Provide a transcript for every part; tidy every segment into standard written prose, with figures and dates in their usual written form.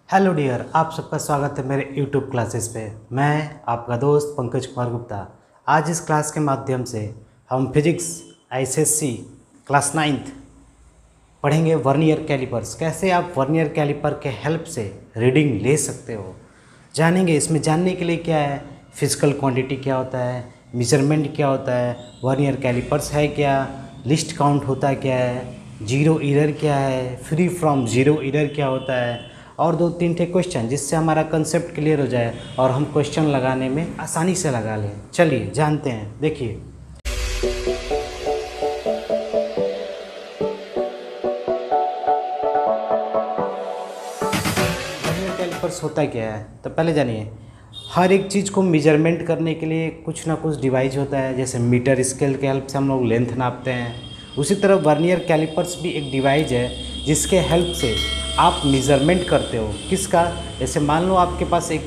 Hello dear, आप सबका स्वागत है मेरे यूट्यूब क्लासेस पे। मैं आपका दोस्त पंकज कुमार गुप्ता। आज इस क्लास के माध्यम से हम फिजिक्स आईसीएससी क्लास 9th पढ़ेंगे वर्नियर कैलिपर्स। कैसे आप वर्नियर कैलिपर के हेल्प से रीडिंग ले सकते हो जानेंगे। इसमें जानने के लिए क्या है, फिजिकल क्वांटिटी क्या होता है, मेजरमेंट क्या होता है, वर्नियर कैलिपर्स है क्या, लिस्ट काउंट होता क्या है, जीरो एरर क्या है, फ्री फ्रॉम जीरो एरर क्या होता है, और 2-3 ठे क्वेश्चन जिससे हमारा कंसेप्ट क्लियर हो जाए और हम क्वेश्चन लगाने में आसानी से लगा लें। चलिए जानते हैं। देखिए वर्नियर कैलिपर्स होता क्या है, तो पहले जानिए। हर एक चीज़ को मेजरमेंट करने के लिए कुछ ना कुछ डिवाइस होता है। जैसे मीटर स्केल के हेल्प से हम लोग लेंथ नापते हैं, उसी तरह वर्नियर कैलिपर्स भी एक डिवाइस है जिसके हेल्प से आप मेज़रमेंट करते हो। किसका? जैसे मान लो आपके पास एक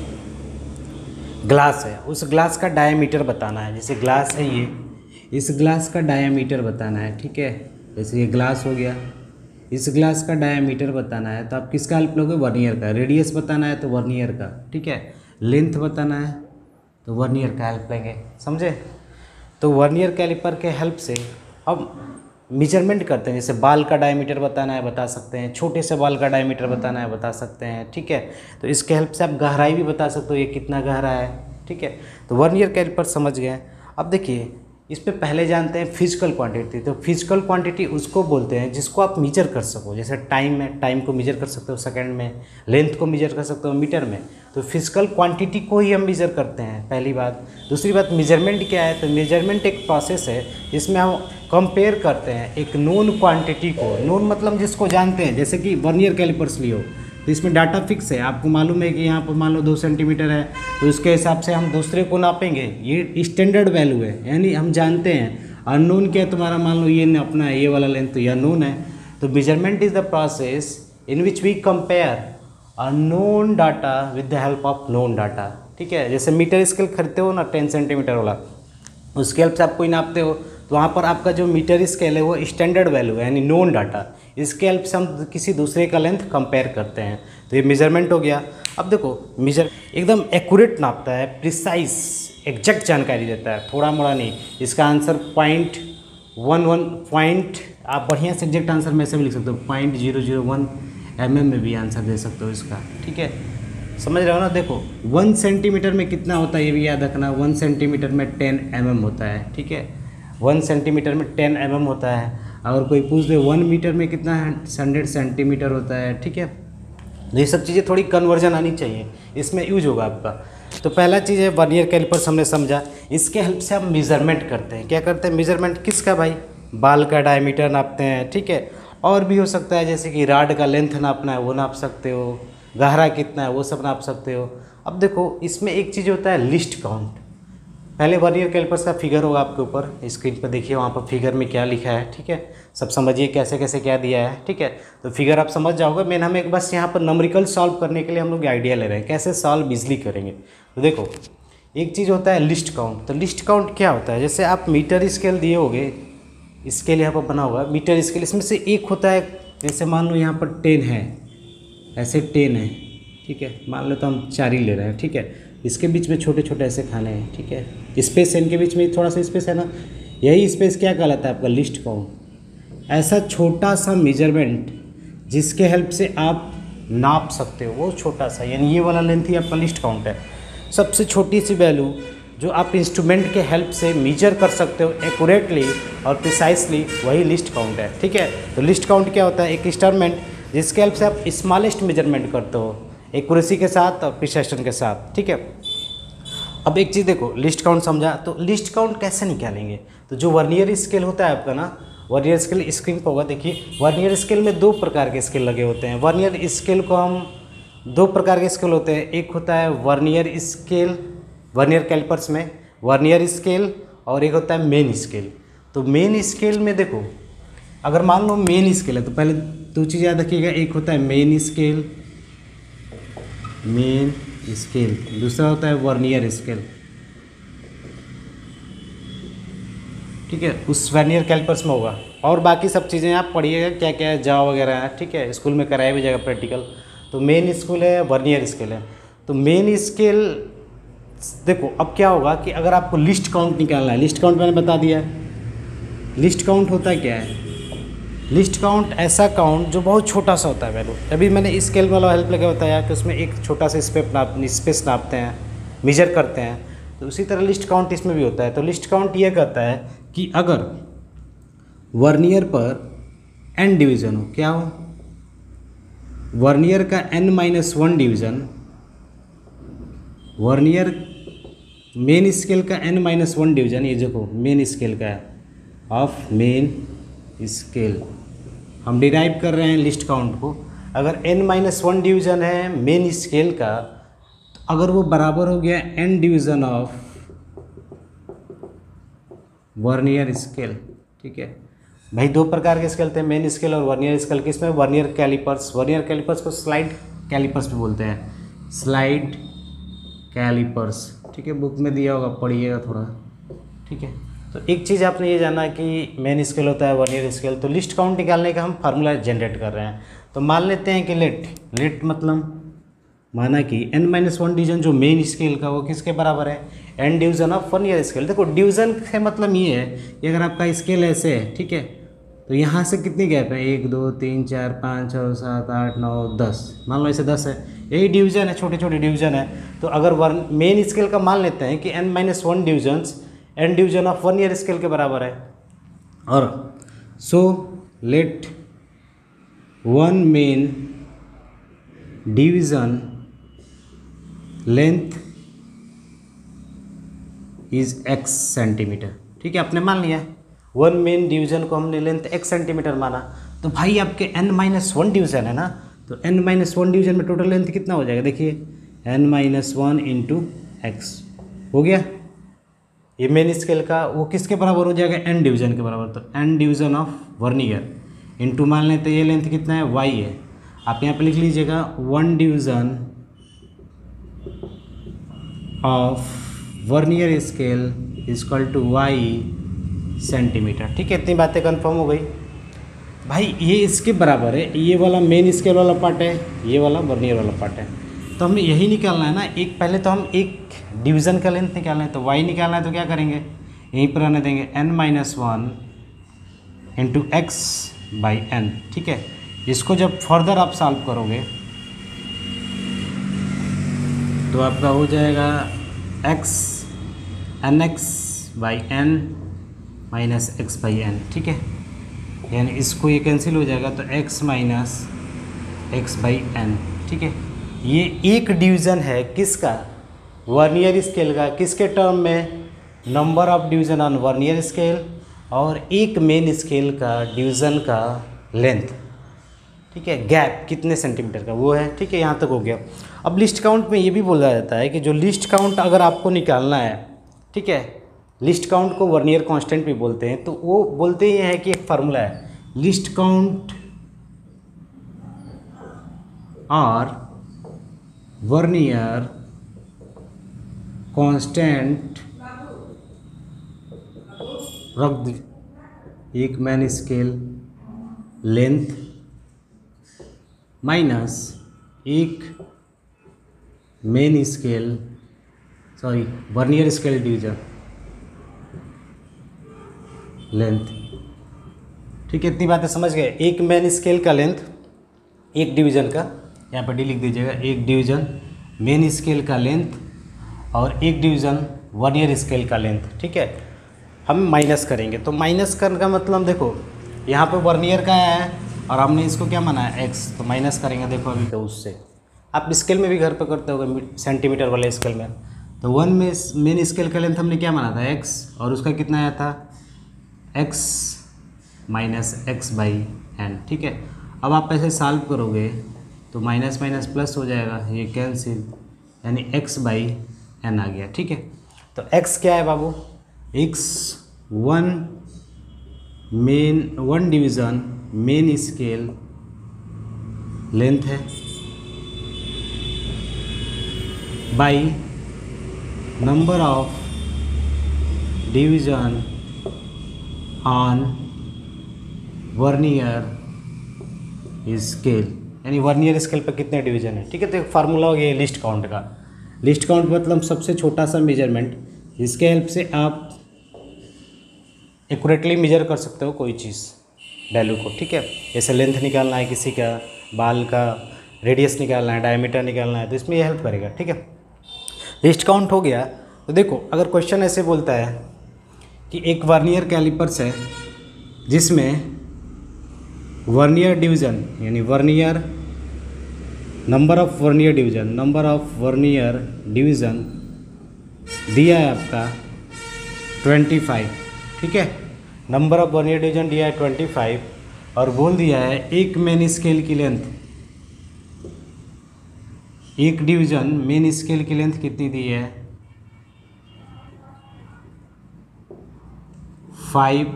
ग्लास है, उस ग्लास का डायमीटर बताना है। जैसे ग्लास है ये, इस ग्लास का डायमीटर बताना है, ठीक है। जैसे ये ग्लास हो गया, इस ग्लास का डायमीटर बताना है तो आप किसका हेल्प लोगे? वर्नियर का। रेडियस बताना है तो वर्नियर का, ठीक है। लेंथ बताना है तो वर्नियर का हेल्प लेंगे, समझे। तो वर्नियर कैलिपर के हेल्प से हम मेजरमेंट करते हैं। जैसे बाल का डायमीटर बताना है बता सकते हैं, छोटे से बाल का डायमीटर बताना है बता सकते हैं, ठीक है। तो इसके हेल्प से आप गहराई भी बता सकते हो, ये कितना गहरा है, ठीक है। तो वर्नियर कैलिपर समझ गए। अब देखिए इस पे पहले जानते हैं फिजिकल क्वांटिटी। तो फिजिकल क्वांटिटी उसको बोलते हैं जिसको आप मेजर कर सको। जैसे टाइम है, टाइम को मेजर कर सकते हो सेकंड में, लेंथ को मेजर कर सकते हो मीटर में। तो फिजिकल क्वांटिटी को ही हम मेजर करते हैं, पहली बात। दूसरी बात, मेजरमेंट क्या है? तो मेजरमेंट एक प्रोसेस है जिसमें हम कंपेयर करते हैं एक नोन क्वांटिटी को। नोन मतलब जिसको जानते हैं, जैसे कि वर्नियर कैलिपर्स लियो तो इसमें डाटा फिक्स है। आपको मालूम है कि यहाँ पर मान लो 2 सेंटीमीटर है, तो उसके हिसाब से हम दूसरे को नापेंगे। ये स्टैंडर्ड वैल्यू है, यानी हम जानते हैं। अननोन क्या है तुम्हारा, मान लो ये अपना है, ये वाला लेंथ तो ये अननोन है। तो measurement is the process in which we compare unknown data with the help of known data, ठीक है। जैसे मीटर स्केल खरीदते हो ना 10 सेंटीमीटर वाला, उसके हेल्प से आप कोई नापते हो तो वहाँ पर आपका जो मीटर स्केल है वो स्टैंडर्ड वैल्यू है, यानी नोन डाटा। इसके हेल्प से हम किसी दूसरे का लेंथ कंपेयर करते हैं। तो ये मेजरमेंट हो गया। अब देखो मेजर एकदम एक्यूरेट नापता है, प्रिसाइज एग्जैक्ट जानकारी देता है, थोड़ा मोड़ा नहीं। इसका आंसर पॉइंट आप बढ़िया से एग्जैक्ट आंसर में से भी लिख सकते हो, 0.001 में भी आंसर दे सकते हो इसका, ठीक है। समझ रहे हो ना। देखो 1 सेंटीमीटर में कितना होता है ये भी याद रखना। 1 सेंटीमीटर में 10 होता है, ठीक है। 1 सेंटीमीटर में 10 होता है। अगर कोई पूछ दे 1 मीटर में कितना है, 100 सेंटीमीटर होता है, ठीक है। तो ये सब चीज़ें थोड़ी कन्वर्जन आनी चाहिए, इसमें यूज होगा आपका। तो पहला चीज़ है वर्नियर कैलिपर्स हमने समझा। इसके हेल्प से हम मेजरमेंट करते हैं। क्या करते हैं? मेजरमेंट किसका भाई? बाल का डायमीटर नापते हैं, ठीक है। और भी हो सकता है, जैसे कि राड का लेंथ नापना है वो नाप सकते हो, गहरा कितना है वो सब नाप सकते हो। अब देखो इसमें एक चीज़ होता है लिस्ट काउंट। पहले वर्नियर कैलिपर्स का फिगर होगा आपके ऊपर स्क्रीन पर, देखिए वहाँ पर फिगर में क्या लिखा है, ठीक है। सब समझिए कैसे कैसे क्या दिया है, ठीक है। तो फिगर आप समझ जाओगे। मेन हमें एक बस यहाँ पर नंबरिकल सॉल्व करने के लिए हम लोग आइडिया ले रहे हैं कैसे सॉल्व इजली करेंगे। तो देखो एक चीज़ होता है लिस्ट काउंट। तो लिस्ट काउंट क्या होता है? जैसे आप मीटर स्केल दिए होगे, स्केल यहाँ पर बना होगा मीटर स्केल, इसमें से एक होता है। जैसे मान लो यहाँ पर 10 है, ऐसे 10 है, ठीक है। मान लो तो हम 4 ही ले रहे हैं, ठीक है। इसके बीच में छोटे छोटे ऐसे खाने हैं, ठीक है। स्पेस है इनके बीच में, थोड़ा सा स्पेस है ना, यही स्पेस क्या कहलाता है आपका? Least count. ऐसा छोटा सा मेजरमेंट जिसके हेल्प से आप नाप सकते हो, वो छोटा सा, यानी ये वाला लेंथ ही आपका लिस्ट काउंट है। सबसे छोटी सी वैल्यू जो आप इंस्ट्रूमेंट के हेल्प से मेजर कर सकते हो एक्यूरेटली और प्रिसाइसली, वही लिस्ट काउंट है, ठीक है। तो लिस्ट काउंट क्या होता है? एक इंस्ट्रूमेंट जिसके हेल्प से आप स्मॉलेस्ट मेजरमेंट करते हो एक्यूरेसी के साथ और प्रिसिशन के साथ, ठीक है। अब एक चीज़ देखो, लिस्ट काउंट समझा, तो लिस्ट काउंट कैसे निकालेंगे? तो जो वर्नियर स्केल होता है आपका ना, वर्नियर स्केल स्क्रीन पर होगा, देखिए। वर्नियर स्केल में 2 प्रकार के स्केल लगे होते हैं। वर्नियर स्केल को हम 2 प्रकार के स्केल होते हैं। एक होता है वर्नियर स्केल, वर्नियर कैलिपर्स में वर्नियर स्केल, और एक होता है मेन स्केल। तो मेन स्केल में देखो, अगर मान लो मेन स्केल है तो पहले 2 चीज़ याद रखिएगा। एक होता है मेन स्केल, दूसरा होता है वर्नियर स्केल, ठीक है। उस वर्नियर कैलिपर्स में होगा। और बाकी सब चीज़ें आप पढ़िएगा क्या क्या है, जा वगैरह है, ठीक है। स्कूल में कराया भी जाएगा प्रैक्टिकल। तो मेन स्केल है, वर्नियर स्केल है। तो मेन स्केल देखो अब क्या होगा कि अगर आपको लिस्ट काउंट निकालना है, लिस्ट काउंट मैंने बता दिया है। लिस्ट काउंट होता क्या है? लिस्ट काउंट ऐसा काउंट जो बहुत छोटा सा होता है वैल्यू। अभी मैंने स्केल वाला हेल्प लेके बताया कि उसमें एक छोटा सा स्पेस नापते हैं, मेजर करते हैं। तो उसी तरह लिस्ट काउंट इसमें भी होता है। तो लिस्ट काउंट ये कहता है कि अगर वर्नियर पर n डिवीज़न हो, क्या हो, वर्नियर का n-1 division, vernier main scale का n-1 डिवीज़न, ये देखो मेन स्केल का है, ऑफ मेन स्केल हम डिराइव कर रहे हैं लिस्ट काउंट को। अगर n-1 डिवीज़न है मेन स्केल का, तो अगर वो बराबर हो गया n division of vernier scale, ठीक है भाई। दो प्रकार के स्केल थे, मेन स्केल और वर्नियर स्केल। किसमें? वर्नियर कैलिपर्स, वर्नियर कैलिपर्स को स्लाइड कैलिपर्स भी बोलते हैं, स्लाइड कैलिपर्स, ठीक है। बुक में दिया होगा, पढ़िएगा थोड़ा, ठीक है। तो एक चीज़ आपने ये जाना कि मेन स्केल होता है, वर्नियर स्केल। तो लिस्ट काउंट निकालने का हम फार्मूला जनरेट कर रहे हैं। तो मान लेते हैं कि लेट मतलब माना कि n-1 डिवीज़न जो मेन स्केल का वो किसके बराबर है? n division of vernier scale. देखो डिवीज़न से मतलब ये है कि अगर आपका स्केल ऐसे है, ठीक है, तो यहाँ से कितनी गैप है? 1 2 3 4 5 6 7 8 9 10, मान लो ऐसे 10 है। यही डिवीज़न है, छोटे छोटे डिवीज़न है। तो अगर मेन स्केल का मान लेते हैं कि n-1 divisions n division of vernier scale के बराबर है। और so let one main division length is x centimetre, ठीक है। आपने मान लिया वन मेन डिवीज़न को हमने लेंथ x सेंटीमीटर माना। तो भाई आपके n-1 डिवीज़न है ना, तो n-1 डिवीज़न में टोटल लेंथ कितना हो जाएगा? देखिए n-1 इंटू x हो गया। ये मेन स्केल का वो किसके बराबर हो जाएगा? n डिवीज़न के बराबर। तो n division of vernier into मान लेते ये लेंथ कितना है? y है। आप यहाँ पे लिख लीजिएगा 1 division of vernier scale equal to y centimetre, ठीक है। इतनी बातें कंफर्म हो गई भाई। ये इसके बराबर है, ये वाला मेन स्केल वाला पार्ट है, ये वाला वर्नियर वाला पार्ट है। तो हमें यही निकालना है ना। एक पहले तो हम एक डिवीज़न का लेंथ निकालना है, तो y निकालना है। तो क्या करेंगे? यहीं पर रहने देंगे n-1 into x by n, ठीक है। इसको जब फर्दर आप सॉल्व करोगे तो आपका हो जाएगा x nx by n minus x by n, ठीक है। यानी इसको ये कैंसिल हो जाएगा, तो x minus x by n, ठीक है। ये एक डिवीज़न है किसका? वर्नियर स्केल का। किसके टर्म में? Number of division on vernier scale और एक मेन स्केल का डिवीज़न का लेंथ, ठीक है। गैप कितने सेंटीमीटर का वो है, ठीक है। यहाँ तक हो गया। अब लिस्ट काउंट में ये भी बोला जाता है कि जो लिस्ट काउंट अगर आपको निकालना है, ठीक है, लिस्ट काउंट को वर्नियर कांस्टेंट भी बोलते हैं। तो वो बोलते ही हैं कि एक फार्मूला है, लिस्ट काउंट और वर्नियर कांस्टेंट रख दी एक मैन स्केल लेंथ माइनस एक main scale vernier scale division length, ठीक है। इतनी बातें समझ गए। एक मेन स्केल का लेंथ, एक डिवीज़न का, यहाँ पर डी लिख दीजिएगा, एक डिवीज़न मेन स्केल का लेंथ और एक डिवीज़न वर्नियर स्केल का लेंथ, ठीक है। हम माइनस करेंगे। तो माइनस करने का मतलब देखो यहाँ पे वर्नियर का है और हमने इसको क्या माना है? x। तो माइनस करेंगे, देखो अभी तो उससे आप स्केल में भी घर पे करते होगे, सेंटीमीटर वाले स्केल में। तो वन में मेन स्केल का लेंथ हमने क्या माना था? x, और उसका कितना आया था? x minus x by n, ठीक है। अब आप ऐसे सॉल्व करोगे तो माइनस माइनस प्लस हो जाएगा, ये कैंसिल, यानी x बाई एन आ गया, ठीक है। तो x क्या है बाबू? x one division main scale length है by number of division on vernier scale, यानी वर्नियर स्केल पर कितने डिवीज़न है। ठीक है, तो एक फार्मूला हो गया लिस्ट काउंट का। लिस्ट काउंट मतलब सबसे छोटा सा मेजरमेंट जिसके हेल्प से आप एक्यूरेटली मेजर कर सकते हो कोई चीज़ वैल्यू को। ठीक है, जैसे लेंथ निकालना है किसी का, बाल का रेडियस निकालना है, डायमीटर निकालना है, तो इसमें ये हेल्प करेगा। ठीक है, लिस्ट काउंट हो गया। तो देखो अगर क्वेश्चन ऐसे बोलता है कि एक वर्नियर कैलिपर्स है जिसमें वर्नियर डिवीज़न यानी vernier number of vernier division दिया है आपका 25। ठीक है, नंबर ऑफ वर्नियर डिवीज़न दिया है 25 और बोल दिया है एक मेन स्केल की लेंथ, एक डिवीज़न मेन स्केल की लेंथ कितनी दी है 5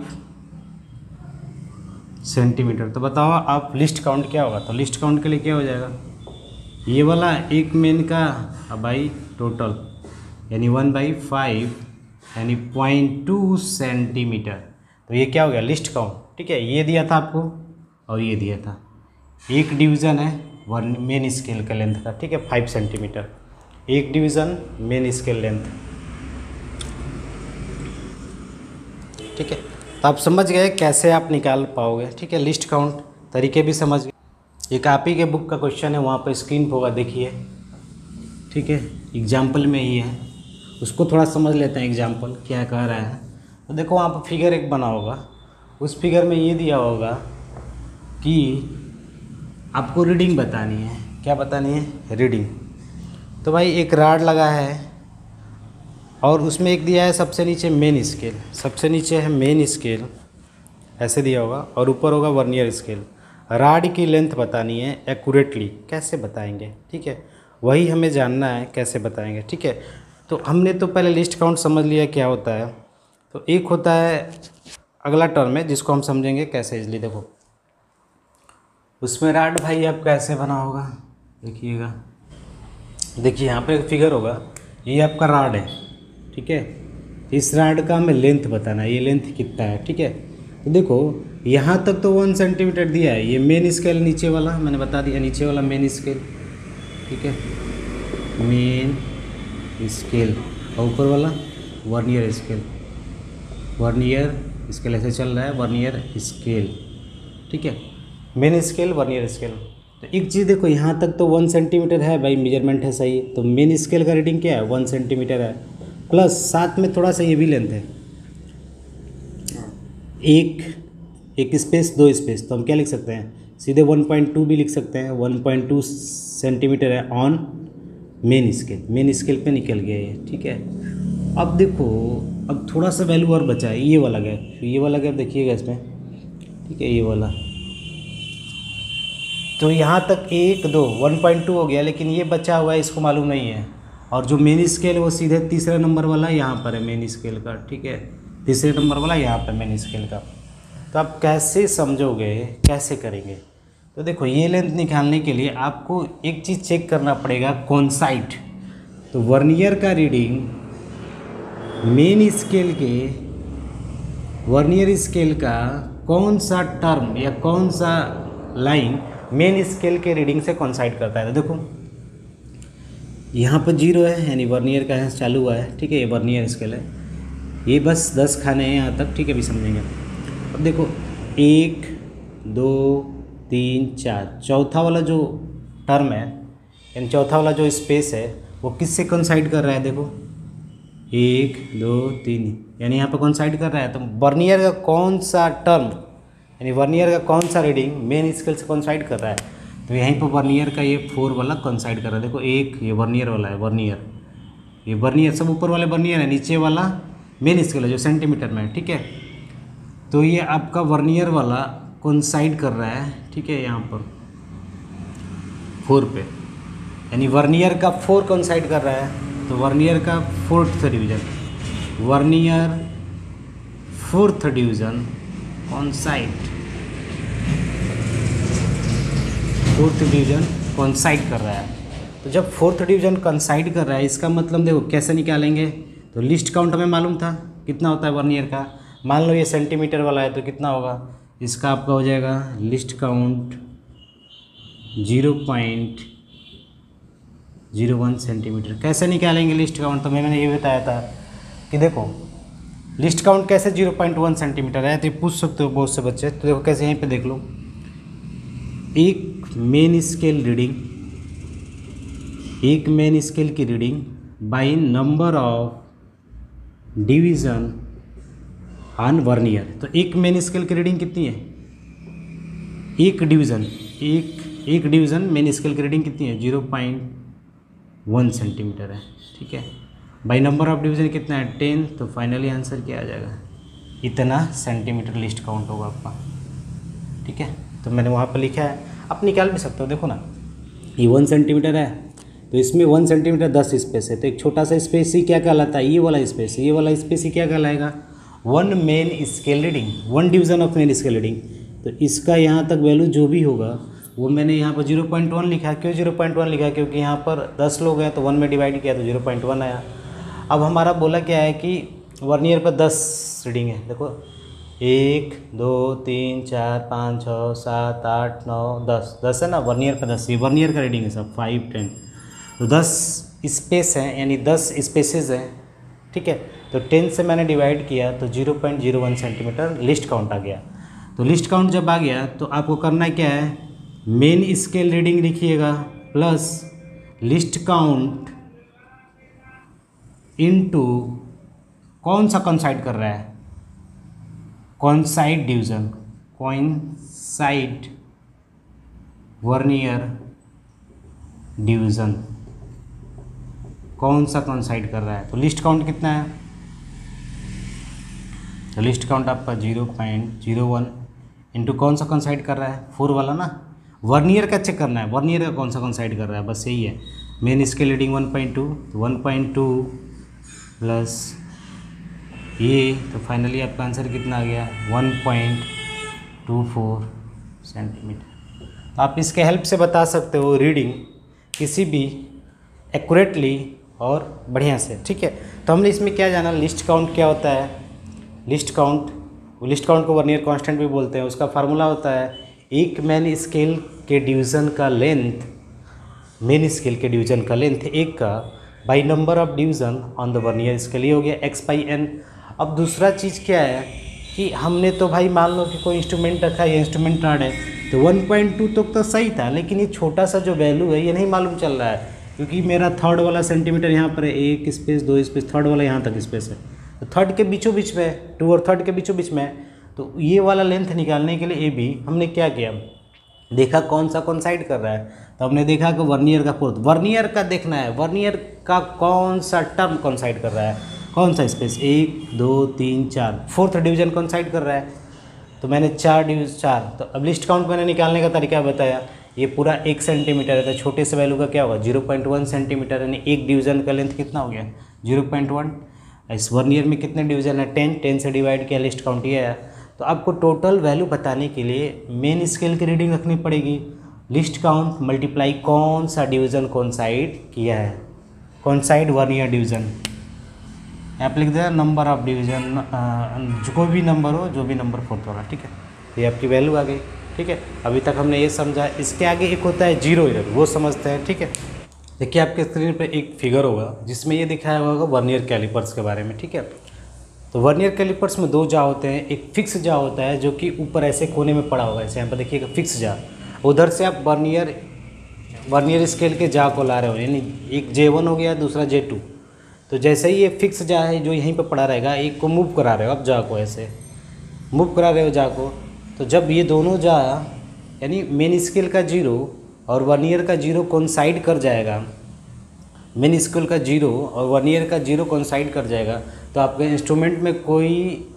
सेंटीमीटर। तो बताओ आप लिस्ट काउंट क्या होगा। तो लिस्ट काउंट के लिए क्या हो जाएगा, ये वाला एक मेन का बाई टोटल यानी 1/5 यानी 0.2 सेंटीमीटर। तो ये क्या हो गया लिस्ट काउंट। ठीक है, ये दिया था आपको और ये दिया था, एक डिवीज़न है वन मेन स्केल का लेंथ का। ठीक है, 5 सेंटीमीटर एक डिवीज़न मेन स्केल लेंथ। ठीक है, तो आप समझ गए कैसे आप निकाल पाओगे। ठीक है, लिस्ट काउंट तरीके भी समझ गए। एक आप ही के बुक का क्वेश्चन है, वहाँ पर स्क्रीन पर होगा देखिए। ठीक है, एग्जाम्पल में ही है, उसको थोड़ा समझ लेते हैं एग्जाम्पल क्या कह रहा है। तो देखो वहाँ पर फिगर एक बना होगा, उस फिगर में ये दिया होगा कि आपको रीडिंग बतानी है। क्या बतानी है, रीडिंग। तो भाई एक राड लगा है और उसमें एक दिया है सबसे नीचे मेन स्केल, सबसे नीचे है मेन स्केल ऐसे दिया होगा और ऊपर होगा वर्नियर स्केल। राड की लेंथ बतानी है एक्यूरेटली, कैसे बताएंगे। ठीक है, वही हमें जानना है कैसे बताएंगे। ठीक है, तो हमने तो पहले लिस्ट काउंट समझ लिया क्या होता है। तो एक होता है अगला टर्म है जिसको हम समझेंगे कैसे इजली। देखो उसमें राड भाई आप कैसे बना होगा, देखिएगा। देखिए यहाँ पे एक फिगर होगा, ये आपका राड है। ठीक है, इस राड का हमें लेंथ बताना है, ये लेंथ कितना है। ठीक है, तो देखो यहाँ तक तो 1 सेंटीमीटर दिया है, ये मेन स्केल नीचे वाला मैंने बता दिया, नीचे वाला मेन स्केल। ठीक है, मेन स्केल और ऊपर वाला वर्नियर स्केल, वर्नियर स्केल ऐसे चल रहा है, वर्नियर स्केल। ठीक है, मेन स्केल वर्नियर स्केल। तो एक चीज़ देखो यहाँ तक तो 1 सेंटीमीटर है भाई, मेजरमेंट है सही। तो मेन स्केल का रीडिंग क्या है 1 सेंटीमीटर है, प्लस साथ में थोड़ा सा ये भी लेंथ है, एक स्पेस 2 स्पेस। तो हम क्या लिख सकते हैं, सीधे 1.2 भी लिख सकते हैं। 1.2 सेंटीमीटर है on main scale, main scale पे निकल गया ये। ठीक है, अब देखो अब थोड़ा सा वैल्यू और बचा है, ये वाला गैप, ये वाला गैप देखिएगा इसमें। ठीक है, ये वाला। तो यहाँ तक 1 2 1.2 हो गया, लेकिन ये बचा हुआ है इसको मालूम नहीं है। और जो मेन स्केल है वो सीधे तीसरे नंबर वाला यहाँ पर है मेन स्केल का। ठीक है, तीसरे नंबर वाला यहाँ पर मेन स्केल का। तो आप कैसे समझोगे, कैसे करेंगे। तो देखो ये लेंथ निकालने के लिए आपको एक चीज़ चेक करना पड़ेगा, कॉन्साइट। तो वर्नियर का रीडिंग मेन स्केल के, वर्नियर स्केल का कौन सा टर्म या कौन सा लाइन मेन स्केल के रीडिंग से कॉन्साइड करता है। तो देखो यहाँ पर 0 है यानी वर्नियर का यहाँ चालू हुआ है। ठीक है, ये वर्नियर स्केल है, ये बस 10 खाने हैं यहाँ तक। ठीक है, भी समझेंगे। अब देखो 1 2 3 4, चौथा वाला जो टर्म है यानी चौथा वाला जो स्पेस है वो किससे कॉन्साइड कर रहा है। देखो 1 2 3 यानी यहाँ पर कॉन्साइड कर रहा है। तो वर्नियर का कौन सा टर्म यानी वर्नियर का कौन सा रीडिंग मेन स्केल से कॉन्साइड कर रहा है। तो यहीं पर वर्नियर का ये 4 वाला कॉन्साइड कर रहा है। देखो 1 ये वर्नियर वाला है, वर्नियर ये वर्नियर सब ऊपर वाले वर्नियर है, नीचे वाला मेन स्केल है जो सेंटीमीटर में है। ठीक है, तो ये आपका वर्नियर वाला कॉन्साइड कर रहा है। ठीक है, यहाँ पर 4 पे यानी वर्नियर का 4 कॉन्साइड कर रहा है। तो वर्नियर का 4th division, vernier 4th division coincide, 4th division coincide कर रहा है। तो जब 4th डिवीज़न कॉन्साइड कर रहा है इसका मतलब देखो कैसे निकालेंगे। तो लिस्ट काउंट हमें मालूम था कितना होता है वर्नियर का। मान लो ये सेंटीमीटर वाला है तो कितना होगा, इसका आपका हो जाएगा लिस्ट काउंट 0.01 सेंटीमीटर। कैसे निकालेंगे लिस्ट काउंट? तो मैंने ये बताया था कि देखो लिस्ट काउंट कैसे 0.1 सेंटीमीटर है, तो ये पूछ सकते हो बहुत से बच्चे। तो देखो कैसे, यहीं पे देख लो, एक मेन स्केल की reading by number of division on vernier. तो एक मेन स्केल की रीडिंग कितनी है? एक डिवीज़न मेन स्केल की रीडिंग कितनी है? 0.1 सेंटीमीटर है, ठीक है। बाई नंबर ऑफ डिवीज़न कितना है? 10। तो फाइनली आंसर क्या आ जाएगा? इतना सेंटीमीटर लिस्ट काउंट होगा आपका, ठीक है। तो मैंने वहाँ पर लिखा है, आप निकाल भी सकते हो। देखो ना, ये 1 सेंटीमीटर है, तो इसमें 1 सेंटीमीटर 10 स्पेस है, तो एक छोटा सा स्पेस ही क्या कहलाता है? ये वाला स्पेस ही क्या कहलाएगा? 1 main scale reading, 1 division of main scale reading. तो इसका यहाँ तक वैल्यू जो भी होगा वो मैंने यहाँ पर 0.1 लिखा। क्यों 0.1 लिखा? क्योंकि यहाँ पर 10 लोग हैं, तो 1 में डिवाइड किया तो 0.1 आया। अब हमारा बोला क्या है कि वर्नियर पर 10 रीडिंग है। देखो 1 2 3 4 5 6 7 8 9 10 है ना, वर्नियर पर 10। ये वर्नियर का रीडिंग है सब, 5 10। तो 10 स्पेस हैं, यानी 10 स्पेसेस हैं, ठीक है। तो 10 से मैंने डिवाइड किया तो 0.01 सेंटीमीटर लिस्ट काउंट आ गया। तो लिस्ट काउंट जब आ गया तो आपको करना क्या है? मेन स्केल रीडिंग लिखिएगा प्लस लिस्ट काउंट इनटू कौन सा कॉन्साइड कर रहा है? Coincide division, coincide vernier division, कौन सा कॉन्साइड कर रहा है? तो लिस्ट काउंट कितना है? तो लिस्ट काउंट आपका 0.01 इंटू कौन सा कॉन्साइड कर रहा है? 4 वाला ना। वर्नियर का चेक करना है, वर्नियर का कौन सा कॉन्साइड कर रहा है, बस यही है। मेन स्केल रीडिंग 1.2, तो 1.2 प्लस ये, तो फाइनली आपका आंसर कितना आ गया? 1.24 सेंटीमीटर। तो आप इसके हेल्प से बता सकते हो रीडिंग किसी भी एक्यूरेटली और बढ़िया से, ठीक है। तो हमने इसमें क्या जाना? लिस्ट काउंट क्या होता है? लिस्ट काउंट को वर्नियर कांस्टेंट भी बोलते हैं। उसका फार्मूला होता है एक मेन स्केल के डिवीज़न का लेंथ, मेन स्केल के डिवीज़न का लेंथ एक का by number of division on the vernier scale. ये हो गया x/n। अब दूसरा चीज़ क्या है कि हमने तो भाई मान लो कि कोई इंस्ट्रूमेंट रखा है, ये इंस्ट्रूमेंट रॉड है, तो 1.2 तो सही था, लेकिन ये छोटा सा जो वैल्यू है ये नहीं मालूम चल रहा है, क्योंकि मेरा थर्ड वाला सेंटीमीटर यहाँ पर है, 1 स्पेस 2 स्पेस, थर्ड वाला यहाँ तक स्पेस है, तो थर्ड के बीचों बीच में, 2 और थर्ड के बीचों बीच में। तो ये वाला लेंथ निकालने के लिए भी हमने क्या किया? देखा कौन सा कॉन्साइड कर रहा है, तो हमने देखा कि वर्नियर का फोर्थ, वर्नियर का देखना है, वर्नियर का कौन सा टर्म कॉन्साइड कर रहा है, कौन सा स्पेस, 1 2 3 4, फोर्थ डिवीजन कॉन्साइड कर रहा है। तो मैंने 4। तो अब लिस्ट काउंट मैंने निकालने का तरीका बताया। ये पूरा 1 सेंटीमीटर है, तो छोटे से वैल्यू का क्या होगा? 0.1 सेंटीमीटर, यानी एक डिवीज़न का लेंथ कितना हो गया? 0.1। इस वर्नियर में कितने डिवीज़न है? 10 से डिवाइड किया, लिस्ट काउंट ये आया। तो आपको टोटल वैल्यू बताने के लिए मेन स्केल की रीडिंग रखनी पड़ेगी, लिस्ट काउंट मल्टीप्लाई कौन सा डिवीज़न कॉन्साइड किया है, कॉन्साइड वर्नियर डिवीज़न। यहाँ पर लिख दिया नंबर ऑफ डिवीज़न, जो कोई भी नंबर हो, जो भी नंबर फोर्थ वाला, ठीक है। ये आपकी वैल्यू आ गई, ठीक है। अभी तक हमने ये समझा। इसके आगे एक होता है जीरो एरर, वो समझते हैं, ठीक है। देखिए आपके स्क्रीन पे एक फिगर होगा जिसमें ये दिखाया होगा वर्नियर कैलिपर्स के बारे में, ठीक है। तो वर्नियर कैलिपर्स में 2 जा होते हैं, एक फिक्स जा होता है जो कि ऊपर ऐसे कोने में पड़ा होगा, ऐसे यहाँ पर देखिएगा फिक्स जा, उधर से आप वर्नियर स्केल के जा को ला रहे हो, यानी एक J1 हो गया, दूसरा J2। तो जैसे ही ये फिक्स जा है जो यहीं पर पड़ा रहेगा, एक को मूव करा रहे हो आप, जा को ऐसे मूव करा रहे हो जा को, तो जब ये दोनों जा यानी मेन स्केल का 0 और वर्नियर का 0 कोइंसाइड कर जाएगा, मेन स्केल का 0 और वर्नियर का 0 कोइंसाइड कर जाएगा, तो आपके इंस्ट्रूमेंट में कोई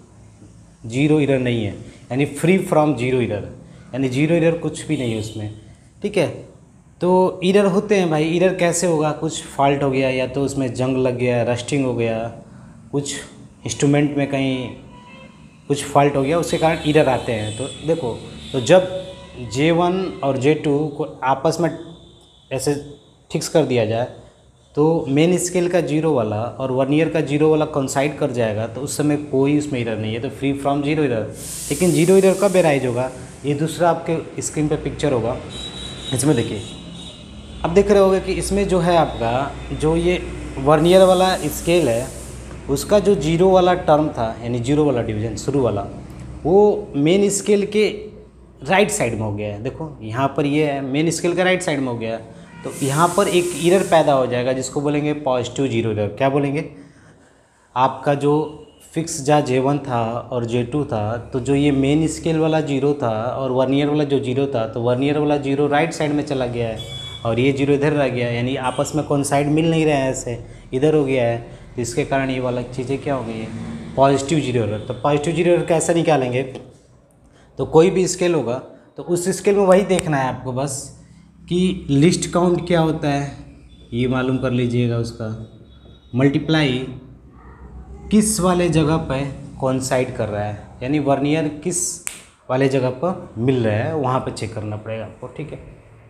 जीरो एरर नहीं है, यानी फ्री फ्रॉम जीरो एरर, यानी जीरो एरर कुछ भी नहीं है उसमें, ठीक है। तो एरर होते हैं भाई, एरर कैसे होगा? कुछ फॉल्ट हो गया, या तो उसमें जंग लग गया, रस्टिंग हो गया, कुछ इंस्ट्रूमेंट में कहीं कुछ फॉल्ट हो गया, उसके कारण एरर आते हैं। तो देखो, तो जब J1 और J2 को आपस में ऐसे फिक्स कर दिया जाए, तो मेन स्केल का 0 वाला और वर्नियर का 0 वाला कोइंसाइड कर जाएगा, तो उस समय कोई उसमें एरर नहीं है, तो फ्री फ्रॉम जीरो एरर। लेकिन जीरो एरर कब एराइज होगा? ये दूसरा आपके स्क्रीन पे पिक्चर होगा, इसमें देखिए, अब देख रहे होगे कि इसमें जो है आपका जो ये वर्नियर वाला स्केल है उसका जो जीरो वाला टर्म था, यानी जीरो वाला डिवीजन शुरू वाला, वो मेन स्केल के राइट साइड में हो गया है। देखो यहाँ पर ये है, मेन स्केल का राइट साइड में हो गया, तो यहाँ पर एक एरर पैदा हो जाएगा जिसको बोलेंगे पॉजिटिव जीरो एरर। क्या बोलेंगे, आपका जो फिक्स जा J1 था और J2 था, तो जो ये मेन स्केल वाला जीरो था और वर्नियर वाला जो जीरो था, तो वर्नियर वाला जीरो राइट साइड में चला गया है और ये जीरो इधर रह गया, यानी आपस में कोइंसाइड मिल नहीं रहा है, ऐसे इधर हो गया है, तो इसके कारण ये वाला चीज़ें क्या हो गई है, पॉजिटिव जीरो एरर। तो पॉजिटिव जीरो एरर कैसे निकालेंगे, तो कोई भी स्केल होगा तो उस स्केल में वही देखना है आपको बस कि लिस्ट काउंट क्या होता है, ये मालूम कर लीजिएगा उसका, मल्टीप्लाई किस वाले जगह पे कोइंसाइड कर रहा है, यानी वर्नियर किस वाले जगह पर मिल रहा है वहाँ पे चेक करना पड़ेगा आपको। ठीक है,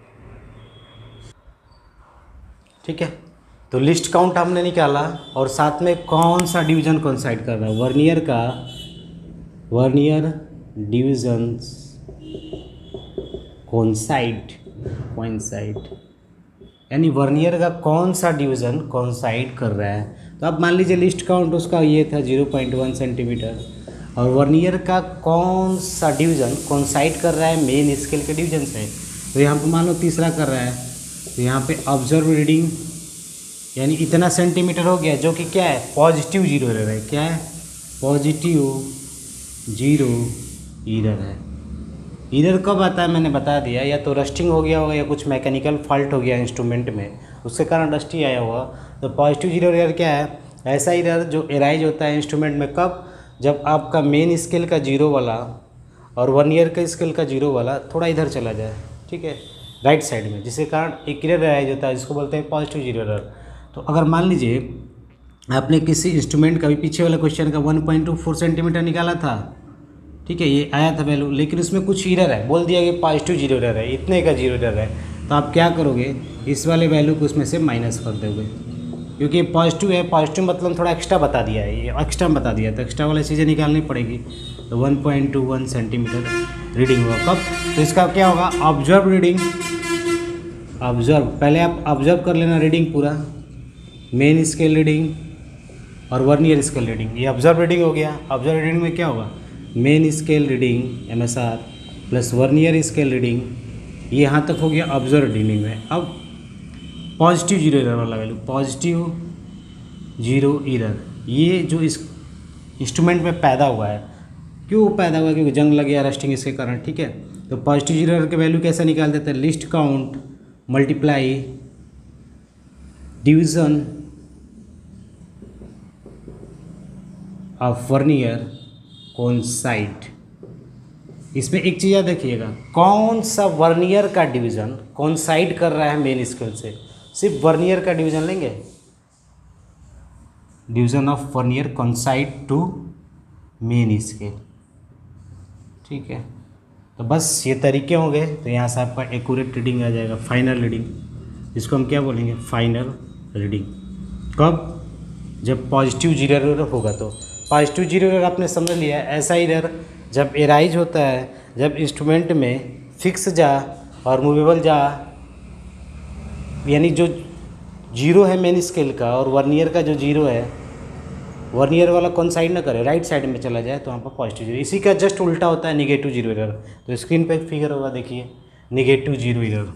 ठीक है। तो लिस्ट काउंट हमने निकाला और साथ में कौन सा डिवीज़न कोइंसाइड कर रहा है, वर्नियर का, वर्नियर डिविजन्स कोइंसाइड, यानी वर्नियर का कौन सा डिवीज़न कोइंसाइड कर रहा है। तो अब मान लीजिए लिस्ट काउंट उसका ये था 0.1 सेंटीमीटर और वर्नियर का कौन सा डिवीज़न कोइंसाइड कर रहा है मेन स्केल के डिवीज़न से, तो यहाँ पर मान लो तीसरा कर रहा है, तो यहाँ पे ऑब्जर्व रीडिंग यानी इतना सेंटीमीटर हो गया, जो कि क्या है, पॉजिटिव जीरो एरर है। क्या है, पॉजिटिव जीरो एरर है। एरर कब आता है मैंने बता दिया, या तो रस्टिंग हो गया होगा या कुछ मैकेनिकल फॉल्ट हो गया इंस्ट्रूमेंट में, उसके कारण रस्टी आया हुआ। तो पॉजिटिव जीरो एरर क्या है, ऐसा एरर जो एराइज होता है इंस्ट्रूमेंट में, कब, जब आपका मेन स्केल का जीरो वाला और वर्नियर का स्केल का जीरो वाला थोड़ा इधर चला जाए, ठीक है, राइट साइड में, जिसके कारण एक एरर एराइज होता है जिसको बोलते हैं पॉजिटिव जीरो एरर। तो अगर मान लीजिए आपने किसी इंस्ट्रूमेंट का भी पीछे वाला क्वेश्चन का 1.24 सेंटीमीटर निकाला था, ठीक है, ये आया था वैल्यू, लेकिन उसमें कुछ एरर है, बोल दिया कि पॉजिटिव जीरो एरर है, इतने का जीरो एरर है, तो आप क्या करोगे, इस वाले वैल्यू को उसमें से माइनस कर दोगे, क्योंकि ये पॉजिटिव है, पॉजिटिव मतलब थोड़ा एक्स्ट्रा बता दिया है, ये एक्स्ट्रा बता दिया, तो एक्स्ट्रा वाली चीज़ें निकालनी पड़ेगी। तो 1.21 सेंटीमीटर रीडिंग हुआ कब, तो इसका क्या होगा, ऑब्जर्व रीडिंग, ऑब्जर्व, पहले आप ऑब्जर्व कर लेना रीडिंग पूरा, मेन स्केल रीडिंग और वर्नियर स्केल रीडिंग, ये ऑब्जर्व रीडिंग हो गया। ऑब्जर्व रीडिंग में क्या होगा, main scale reading MSR plus vernier scale reading, ये यहाँ तक हो गया ऑब्जर्व रीडिंग में। अब पॉजिटिव जीरो एरर वाला वैल्यू, पॉजिटिव जीरो एरर, ये जो इस इंस्ट्रूमेंट में पैदा हुआ है, क्यों पैदा हुआ, क्योंकि जंग लग गया रस्टिंग इसके कारण, ठीक है। तो पॉजिटिव जीरो एरर के वैल्यू कैसे निकाल देते हैं, least count multiply division of vernier coincide. इसमें एक चीज़ याद रखिएगा, कौन सा वर्नियर का डिवीज़न कोइंसाइड कर रहा है मेन स्केल से, सिर्फ वर्नियर का डिवीज़न लेंगे, division of vernier coincide to main scale, ठीक है। तो बस ये तरीके होंगे, तो यहाँ से आपका एक्यूरेट रीडिंग आ जाएगा, फाइनल रीडिंग, इसको हम क्या बोलेंगे, फाइनल रीडिंग। कब, जब पॉजिटिव जीरो एरर होगा। तो पॉजिटिव जीरो एरर आपने समझ लिया, ऐसा एरर जब एराइज होता है जब इंस्ट्रूमेंट में फिक्स जा और मूवेबल जा, यानी जो जीरो है मेन स्केल का और वर्नियर का जो जीरो है, वर्नियर वाला कोइंसाइड ना करे, राइट साइड में चला जाए, तो वहाँ पर पॉजिटिव जीरो। इसी का जस्ट उल्टा होता है निगेटिव जीरो एरर। तो स्क्रीन पे एक फिगर होगा, देखिए, निगेटिव जीरो एरर।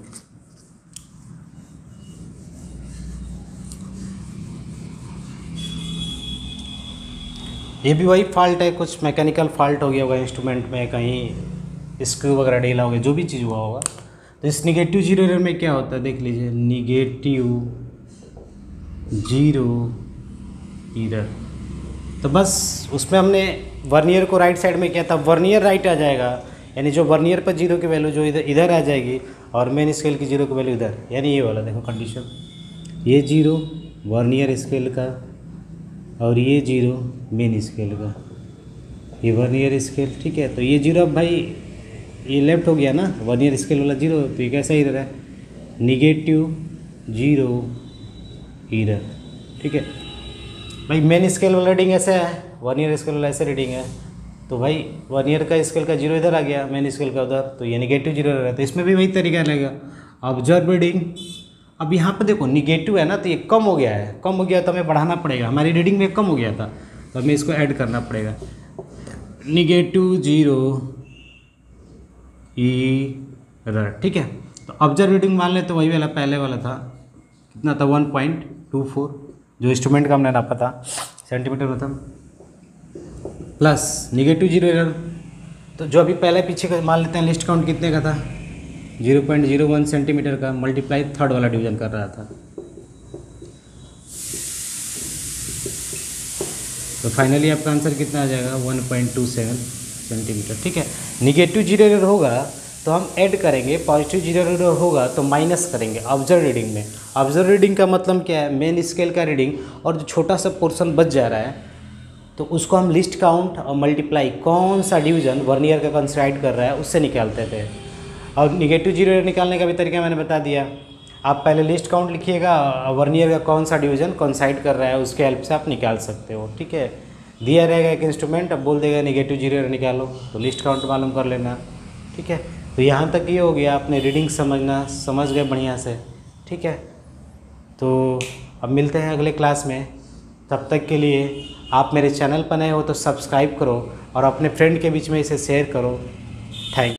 ये भी वही फॉल्ट है, कुछ मैकेनिकल फॉल्ट हो गया होगा इंस्ट्रूमेंट में, कहीं स्क्रू वगैरह ढीला हो गया, जो भी चीज़ हुआ होगा। तो इस निगेटिव जीरो एरर में क्या होता है, देख लीजिए, निगेटिव जीरो एरर। तो बस उसमें हमने वर्नियर को राइट साइड में किया था, वर्नियर राइट आ जाएगा, यानी जो वर्नियर पर जीरो की वैल्यू जो इधर आ जाएगी और मेन स्केल की जीरो की वैल्यू इधर, यानी ये वाला देखो कंडीशन, ये जीरो वर्नियर स्केल का और ये जीरो मेन स्केल का, ये वर्नियर स्केल, ठीक है। तो ये जीरो अब भाई ये लेफ्ट हो गया ना, वर्नियर स्केल वाला जीरो, तो ये कैसा एरर है, निगेटिव जीरो एरर, ठीक है भाई। मेन स्केल वाला रीडिंग ऐसे है, वर्नियर स्केल वाला ऐसे रीडिंग है, तो भाई वर्नियर का स्केल का जीरो इधर आ गया, मेन स्केल का उधर, तो ये निगेटिव जीरो एरर है। तो इसमें भी वही तरीका लगेगा, ऑब्जर्व रीडिंग, अब यहाँ पे देखो निगेटिव है ना, तो ये कम हो गया है, कम हो गया तो हमें बढ़ाना पड़ेगा, हमारी रीडिंग में कम हो गया था तो हमें इसको ऐड करना पड़ेगा। -0 एरर, ठीक है। तो ऑब्जर्व रीडिंग मान ले तो वही वाला पहले वाला था, कितना था 1.24 जो इंस्ट्रूमेंट का हमने नापा था सेंटीमीटर में था, प्लस -0 एरर। तो जो अभी पहले पीछे का मान लेते हैं लिस्ट काउंट कितने का था 0.01 सेंटीमीटर का, मल्टीप्लाई थर्ड वाला डिवीजन कर रहा था। तो फाइनली आपका आंसर कितना आ जाएगा 1.27 सेंटीमीटर, ठीक है। -0 एरर होगा तो हम ऐड करेंगे, +0 एरर होगा तो माइनस करेंगे ऑब्जर्व रीडिंग में। ऑब्जर्व रीडिंग का मतलब क्या है, मेन स्केल का रीडिंग और जो छोटा सा पोर्शन बच जा रहा है तो उसको हम लिस्ट काउंट और मल्टीप्लाई कौन सा डिवीजन वर्नियर का कंसाइड कर रहा है उससे निकालते थे। और -0 एरर निकालने का भी तरीका मैंने बता दिया, आप पहले लिस्ट काउंट लिखिएगा, वर्नियर का कौन सा डिवीजन कंसाइड कर रहा है उसके हेल्प से आप निकाल सकते हो, ठीक है। दिया रहेगा एक इंस्ट्रूमेंट, अब बोल देगा -0 एरर निकालो तो लिस्ट काउंट मालूम कर लेना, ठीक है। तो यहाँ तक ये हो गया, आपने रीडिंग समझ गए बढ़िया से, ठीक है। तो अब मिलते हैं अगले क्लास में, तब तक के लिए आप मेरे चैनल पर नए हो तो सब्सक्राइब करो और अपने फ्रेंड के बीच में इसे शेयर करो। थैंक